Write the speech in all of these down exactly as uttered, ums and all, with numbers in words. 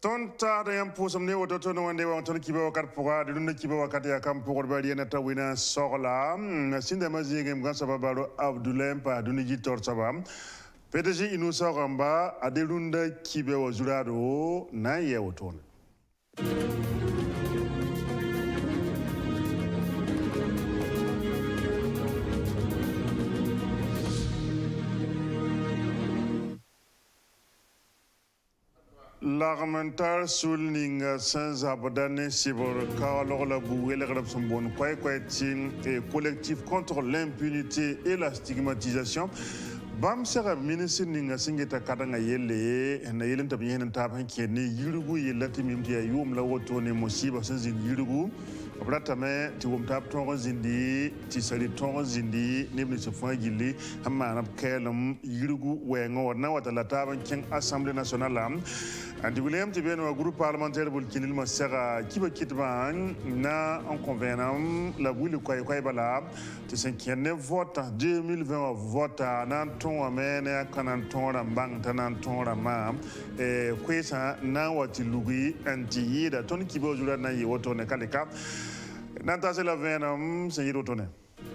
Tonta da yam pusam ne wato tono wande wa tono kiba wakat poga de dunna kiba wakat ya kam pogo bari na tawina soxla sinda mazige ngam sababaro Abdoulaye pa dunni jitor sabam P D G inu soxamba adelunda kibe wa jurado na yewo tono L'armental souligne sans abandonner sur le cas la bouée les bon quoi quoi et collectif contre l'impunité et la stigmatisation. Bam sera ministre ninga singeta kadanga yele na yelen tabi hen taban kene yurugu yelati mimti ayum la woto ne musiba sanzin yurugu abratame ti wom tap tongo zindi ti sari tongo zindi nebni so fangili hamma na kelum yurugu wengo na wata la taban king assemblée nationale am andi william ti ben wa groupe parlementaire bul kinil ma sera kiba kitban na en convenant la boule koy koy bala ti cinquième vote deux mille vingt vote nan ton amene kanan ton rambang tanan ton rama e kwesa na wati lugi anti yida ton kibo jura na yi woto ne kaleka nan ta se la venam se yiro tone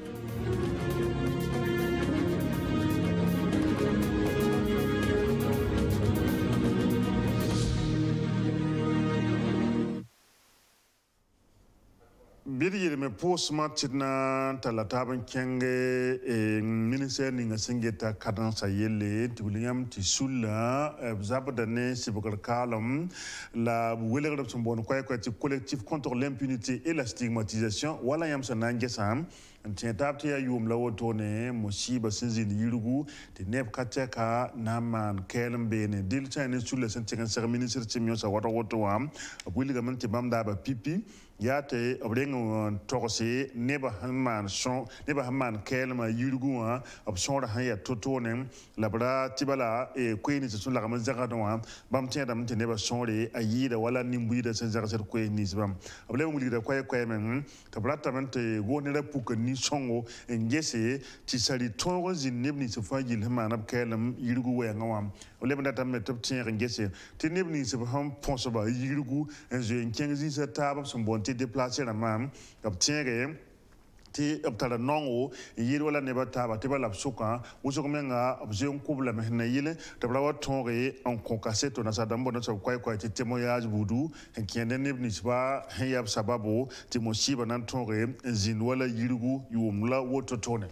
Bidi me post match na talataban kenge e ministère ninga singeta kadance yele tuliam ti sulla zabada ne sibokal kalam la wele son bon quoi quoi collectif contre l'impunité et la stigmatisation wala yam sa nangesam tien tapti ya yum la wotone mosiba sinzin yirugu te neb kateka naman kelm bene dil tane sulla sen tigan ser ministre timio sa wato woto wam wili gaman ti bamda ba pipi yate obrengo tokose neba hamman son neba hamman kelma yurugu wa option ha ya totone labra tibala e kwini sun la gaman zaga don bam tien dam te neba sonre ayida wala nimbuida sen zaga ser kwini bam obrengo ngulida kway kway men tabrata men te woni la puka ni songo ngese ti sali tongo zin nebni se fajil hamman ab kelam yurugu wa ngawam olebna tam metop tien ngese te nebni se ham ponsoba yurugu enje nkenzi sa tab son bonte déplacer la main obtenir ti obtala nongo yiri wala ne bataba te bala suka uso komenga objeon kubla mehna yile te bala tonre en concassé to na sadambo na so kwai kwai ti témoignage budu en kiende ne nisba hayab sababu ti mosiba nan tonre zin wala yirigu yumla woto tone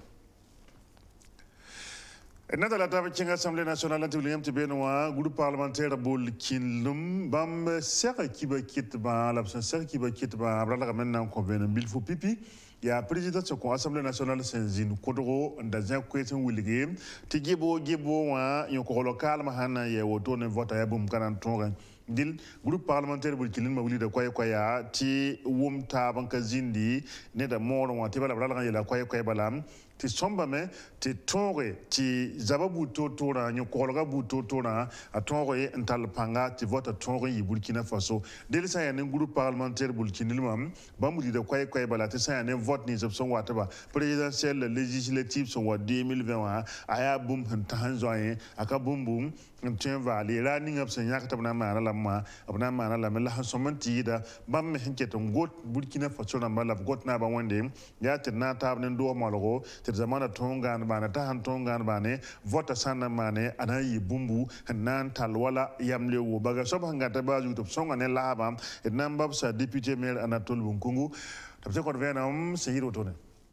Nada la table qui l'Assemblée nationale intelligente de Benoît, groupe parlementaire bol kinlum bam serre qui va quitter ba l'absence qui va quitter ba abra maintenant convenu bil fou pipi ya président de l'Assemblée nationale Senzin Kodro dans un question willige ti gebo gebo wa yon ko local mahana ya woto ne vote ya bum quarante dil groupe parlementaire bol kinlum ma wuli de koy koya ti wum ta banka zindi ne da moro wa ti bala bala ya la koy koy balam ti somba me ti tonre ti zababu to tora nyo kologa bu to tora a tonre ental panga ti vote tonre yi Burkina Faso del sa ya ne groupe parlementaire Burkina Limam bamudi de kway kway bala ti sa ya ne vote ni son wata ba présidentielle législative son wa deux mille vingt aya bum tan zoyen aka bum bum tien va les running up sen yakata na mana la ma abna mana la mela hasomanti da bam me henke to got Burkina Faso na mala got na ba wande ya ti na tab ne do malgo zamana tongan bana ta han tongan bane vota sana mane anayi bumbu nan talwala yamle wo baga sob hanga ta bazu to songa ne laba et nambab sa député maire Anatole Bunkungu tabse ko venam seyiro tone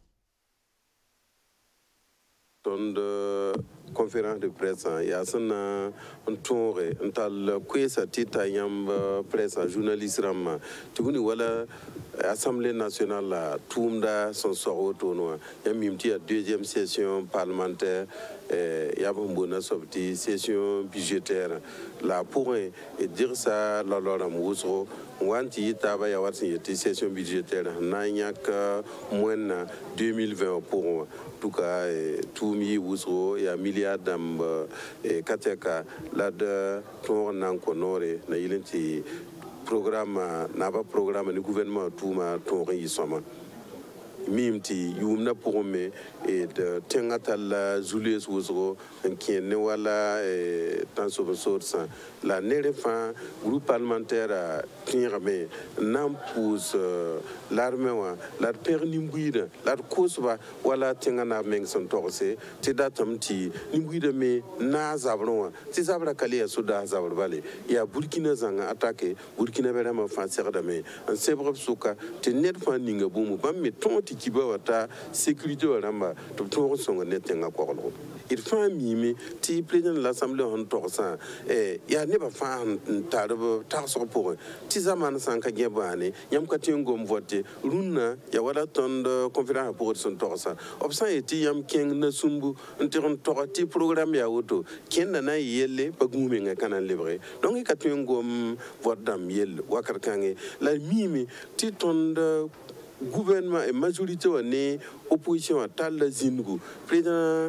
ton de conférence de presse ya sana tonre ntal kwesa tita yam presse journaliste ram tuguni wala Assemblée nationale Toumda son sort tournoi y a mimti à deuxième session parlementaire il y a une sortie session budgétaire là pour et dire ça la loi mousro wanti taba ya watsi session budgétaire nanyak moins deux mille vingt pour en tout cas tout mi mousro y a milliard d'am kateka là de tourne en conore na ilenti programme n'a pas programme le gouvernement tout ma ton soma mimti yumna pour me et de tengatal Julius Wuzro qui ne wala tant sur source la nerefa groupe parlementaire à Tinrame n'ampousse l'armée la pernimbuide la cosba wala tengana meng son torse te datamti nimbuide me na zabron ti zabra kali ya suda zabra vale ya Burkina zanga attaqué Burkina vraiment français dame en sebre suka te net fa ninga bumu bam me tonti kiba wata sécurité ramba to to songa netenga kokolo il fa mimi ti président de l'assemblée on torsa eh ya ne ba fa tarbo tarso pour ti zaman sanka gebane yam ka tengo vote runna ya wala ton conférence pour son torsa opsan eti yam king na sumbu ntiron torati programme ya auto ken na yelle bagumi nga kana livré donc ka tengo vote dam yelle wakar kange la mimi ti ton gouvernement et majorité wane opposition à tal zingu président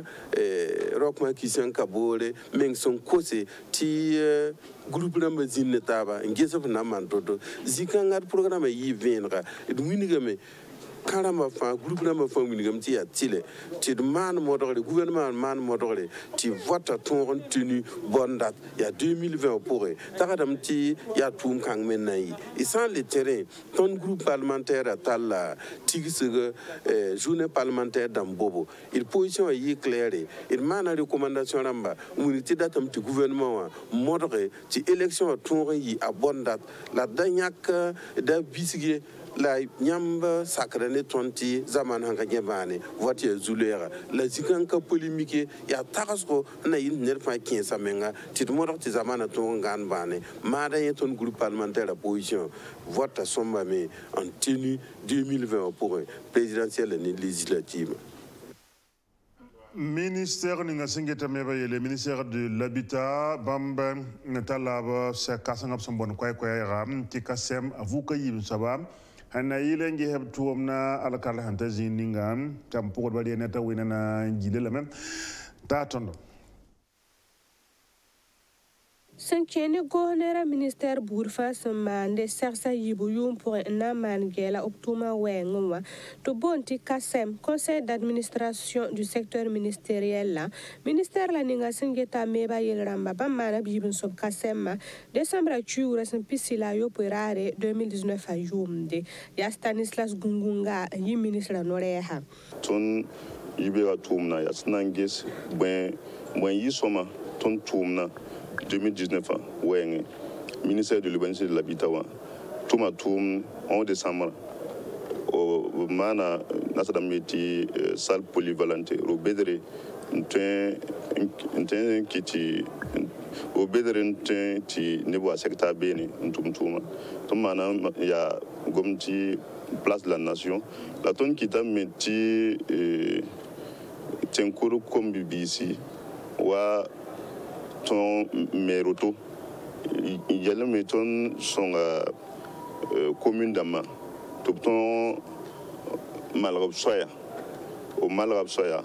Rochma Christian Kabore meng son kose ti groupe na mazine taba ngesa na mantoto zikanga programme yi venra winigame karama fa groupe na ma fa winigame ti atile ti man modore gouvernement man modore ti vote ton tenu bonne date il y a deux mille vingt pour taradam ti ya tum kang menai et sans le terrain ton groupe parlementaire à tal tigse journée parlementaire dans bobo il position yi claire il man recommandation ramba unité datam ti gouvernement modore ti élection ton yi à bonne date la dernière da bisige la nyamba sakrane tonti zaman hanga gebane voiture zulera la zikanka polémique ya takasko na yin nerfa kin samenga ti mo ti zaman to ngan bane mada yeton groupe parlementaire opposition vote somba me en tenue deux mille vingt pour présidentielle et législative. Ministère ninga singeta meba yele ministère de l'habitat bamba natalaba sa kasangap sombon kwai kwai ram ti kasem avuka yim sabam hana yile ngi heb tuomna alakala hanta zininga kam pokot bali neta wina na jide la même ta tondo Sankene gohnera ministère bourfa semande sersa yibu yum pour na mangela optuma wenwa to bonti kasem conseil d'administration du secteur ministériel la ministère la ninga singeta meba yelramba bamana bibin sob kasem décembre tuura sen pisila yo porare deux mille dix-neuf a yumde ya Stanislas Gungunga yi ministre noreha ton yibera tumna ya snangis ben ben yisoma ton tumna deux mille dix-neuf, ouais, ministère de l'urbanisme et de l'habitat, tout ma tourne en décembre, au mana nasada meti salle polyvalente, au bedre, un un qui au bedre un qui nebo à secteur béni, un tout tout tout mana il y a gomti place de la nation, la tonne qui t'a meti tiens comme B B C, wa ton méroto il y a le méton son commune d'Ama tout ton malrab soya au malrab soya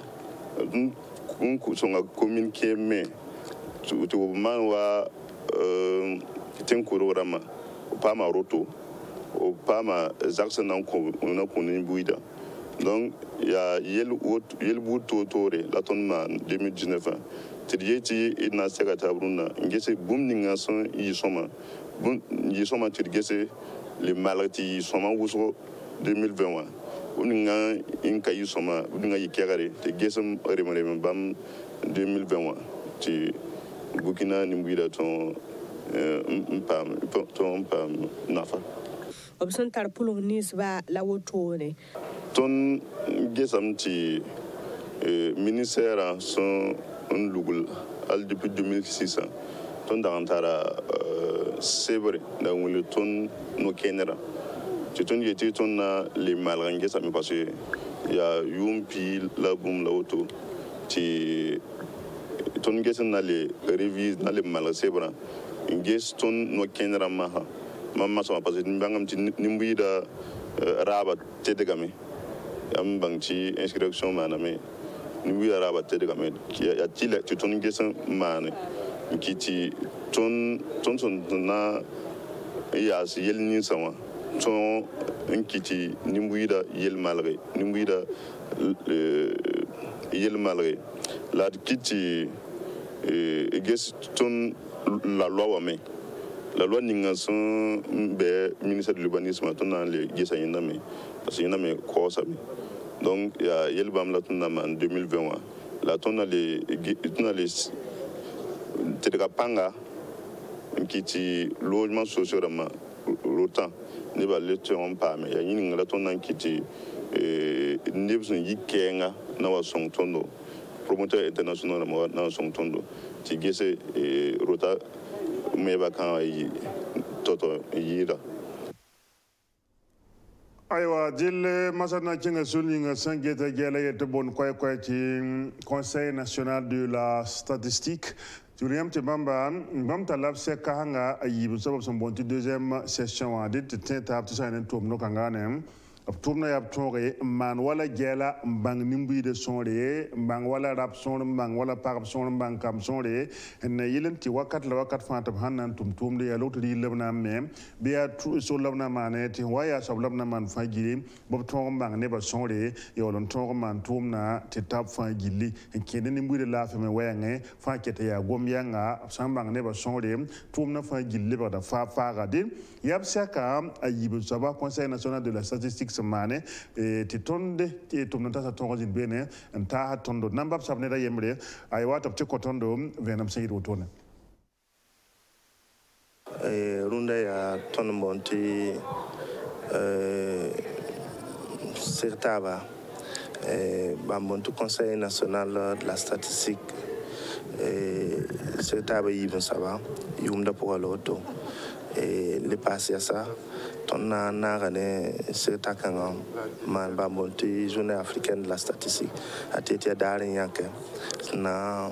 son commune qui est mais tout tout man wa ten kurorama pas ma roto au pas ma zaxen on a connu buida donc il y a yel yel bout totore la tonne man deux mille dix-neuf tirgeti ina sekata bruna ngese bumninga son yisoma bum yisoma tirgese le malati soma wuso deux mille vingt uninga inka yisoma uninga yikere te gesem remare bam deux mille vingt ti Burkina nimbuida ton mpam ton pam nafa option tar pulong nisba la wotone ton gesam ti ministère son un lugul al depuis deux mille six ton d'antara c'est dans le ton no kenera tu ton yeti ton na les malrange ça me parce que il y a yumpi la boum la auto ti ton gesen na les révise na les mal sebra nges ton no kenera maha mamma so parce que mbangam ti nimbuida raba tedegame am bang ci inscription maname ni wi araba te de gamet ki ya tile tu ton gesen man ki ti ton ton ton na ya si yel ni sama tõog n kɩtɩ nin-buiida yel-malge nin-buiida yel-malge la d kɩtɩ ges tõnd la loi wame la loi ninga sẽn bɩ ministère de l'urbanisme tõnd na n le gesa yẽndame parce que yẽndame kaoosame donc yaa yel-bãmb la tõnd na maan deux mille vingt wã la tõnd na le tõnd na le tɩdga pãnga n kɩtɩ logement sociaux rãmbã rotan nebã le tõog n paame yaa yẽ ninga la tõnd na n kɩtɩ neb sẽn yi kɛɛngã na wa sõng tõndo promoteur international rãmbã na wa sõng tõndo tɩ gese rota meba kãa yi to-to yɩɩda aywa dille masana kinga sulinga sangeta gela yete bon koy koy ci conseil national de la statistique Juliam Tibamba, Bam Talab Sekahanga, a yibu sabab son bonti deuxième session a dit tenta to sign to no kanganem. Of tourna yap tore man wala gela bang nimbi de sonre bang wala rap son bang wala parap son bang kam sonre en yilen ti wakat la wakat fatab hanan tum tum de yalo to lebna mem be a so labna maneti waya so labna man fagiri bob ton bang ne ba sonre yolon ton man tumna ti tap fagili en kene nimbi de la feme wenge fa kete ya gom yanga sambang ne ba sonre tumna fagili ba da fa fa gadin yap saka ayibu saba conseil national de la statistique semane e ti tonde ti tumna ta tongo jin bene en ta tondo namba sabne da yemre ay wata ti kotondo venam seyid wotone e runda ya ton monti euh certaba e bambontu conseil national de la statistique e certaba yibon saba yumda pour l'auto et le passé à ça ton na nagane certains quand man bambonti journée africaine de la statistique a été d'aller yanke na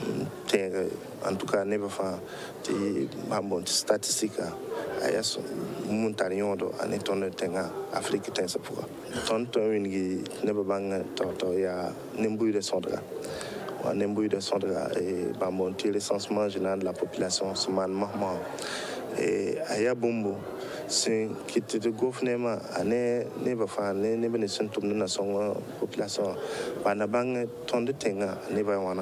en tout cas ne pas ti bambonti statistique ayas muntarion do ane ton tenga afrique tensa pour ton ton une ne ba bang to to ya nembu de sondra wa nembu de sondra et bambonti recensement général de la population semaine moment et aya bombo c'est qui te de gouvernement ane ne ba fa ne ne bene sun tum na son population bana bang ton de tenga ne ba wana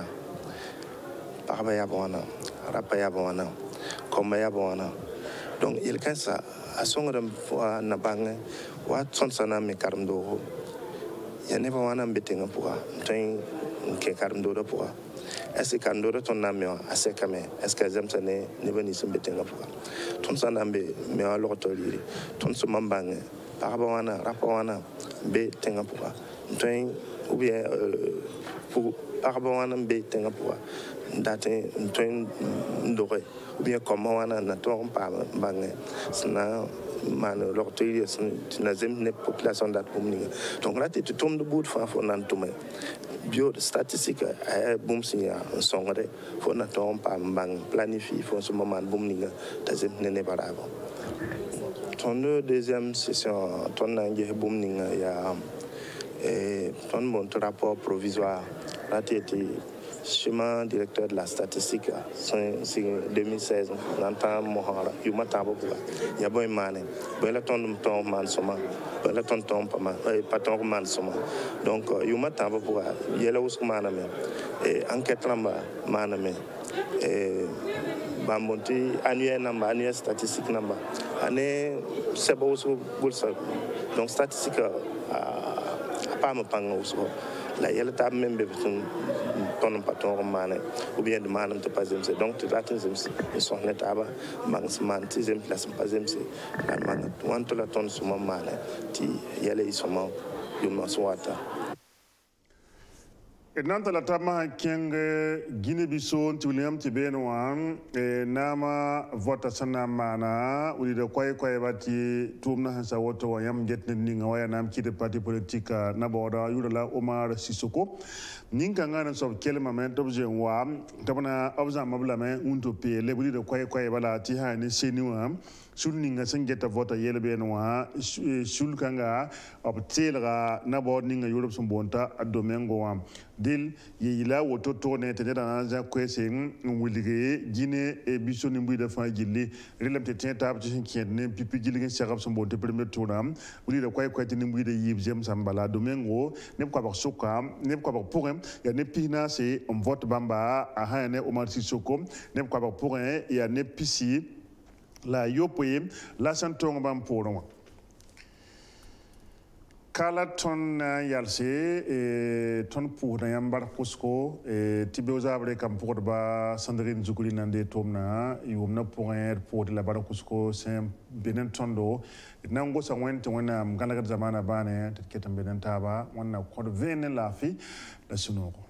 pa ba ya wana rapa ya wana comme ya wana donc il kan ça a son ram na bang wa son sana me karamdo ya ne ba wana betenga pour tin ke karamdo do pour est-ce que Kandora ton ami assez camé est-ce que j'aime ça ne ne venir se mettre en pour ton ça n'ambe mais alors toi lire ton se mambang par rapport à na rapport à na be tenga pour ton ou bien pour par rapport à na be tenga pour date ton ndore ou bien comment on a na ton pas bang na man l'orteil c'est na zem population date pour donc là tu tombes de bout de fa faut nan tomber bio statistique ay boom signa songre fo na ton pa mbang planifie fo ce moment boom ninga tazem nene barabo ton deuxième session ton nangé boom ninga ya et ton mon rapport provisoire raté chemin directeur de la statistique c'est deux mille seize l'entend mohara yuma tabo ya boy mané boy la ton ton man soma boy la ton ton pas man pas ton man soma donc yuma tabo pour yela usmana me et enquête lamba maname et bambonti annuel number annuel statistique number année c'est beau so bulsa donc statistique a pas me pango so la yela tab même be ton patron mané ou bien de manam te pas zemse donc tu ratin zemse et son netaba mangsman ti zem place pas zemse la man wanto la ton suma mané ti yele isoma yuma swata e nanta la tama kenge Guinée Bissau ti William ti benwan e nama vota sana mana uli de koy koy bati tumna hansa woto wayam jetne ninga waya nam ki de parti politique na boda yula Omar Sissoko ninka ngana sob kelma men dobje wa tabana obza mabla men unto pe le uli de koy koy bala ti hani seniwa sul ninga sengeta vota yele benwa sul kanga ob telga na bod ninga Europe sumbonta adomengo wa dil ye ila woto to ne te da na kwese wilge gine e biso ni mbuida fa gilli rilam te tin tab ci kien ne pipi gilli ngi chagab so bonte premier tour am wuli da kwai kwati ni mbuida yib jem sambala domengo ne ko ba suka ne ko ba pourem ya ne pina c'est on vote bamba a ha ne Omar Sissoko ne ko ba pourem ya ne pisi la yopoye la santonga bam pourem kala ton yalse e ton pour na yambar kusko e tibeuzabre kam pour ba Sandrine Zuguli nande tomna yumna pour un pour la bar kusko sem benen tondo nango sa wente wana mgalaga zamana bane ketam benen taba wana ko vene lafi la sunoko